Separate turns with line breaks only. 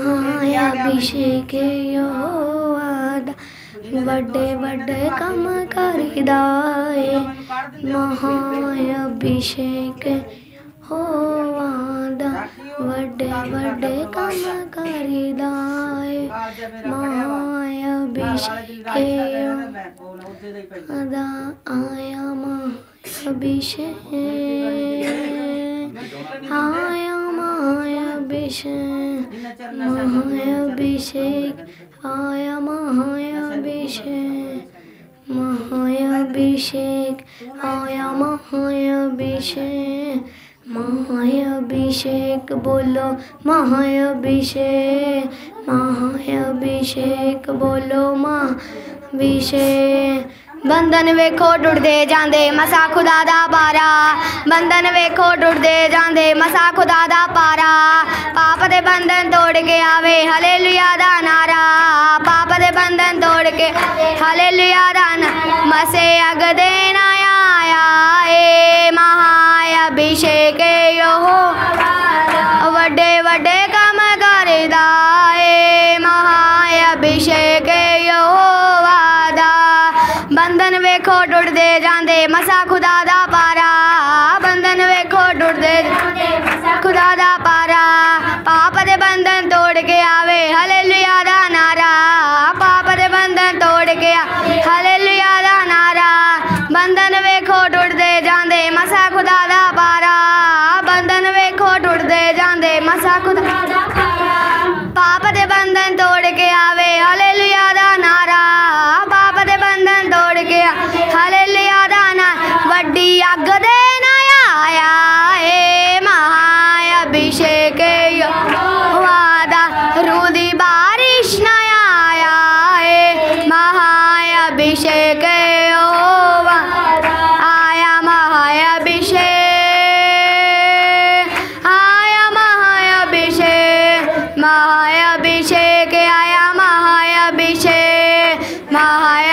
महाअभिषेक यहोवा बड़े बड़े काम करीदा है। महाअभिषेक यहोवा बड़े बड़े काम करीदा है। महाअभिषेक आया महाअभिषेक आया महाअभिषेक महाअभिषेक आया महाअभिषेक महाअभिषेक आया महाअभिषेक महाअभिषेक बोलो महाअभिषेक महाअभिषेक बोलो महाअभिषेक। बंधन वेखो टुटदे जांदे मसा खुदा दा पारा बंधन वेखो टुटदे जांदे मसा खुदा दा पारा। पाप दे बंधन तोड़ के आवे हालेलुया दा नारा पाप दे बंधन तोड़ के हालेलुया दा मसे अग देना आया ए महाअभिषेक यहोवा वड्डे वड्डे काम करदा ए महाअभिषेक यहोवा दा। बंधन वेखो टुटदे जांदे मसा खुदा दा पारा बंधन वेखो टुटदे खुदा दा पारा। पाप दे बंधन तोड़ के आवे हालेलुया दा नारा पाप दे बंधन तोड़ के हालेलुया दा नारा। बंधन वेखो टुटदे जांदे मसा खुदा दा पारा बंधन वेखो टुटदे जांदे मसा खुदा दा पारा। पाप दे बंधन तोड़ के आवे हालेलुया दा नारा पाप दे बंधन तोड़ के हालेलुया दा नारा। वड्डी अग देना आया ए महाअभिषेक यहोवा दा रूह दी बारिश ना आया ए महाअभिषेक यहोवा आया महाअभिषेक आया महाअभिषेक महाअभिषेक आया महाअभिषेक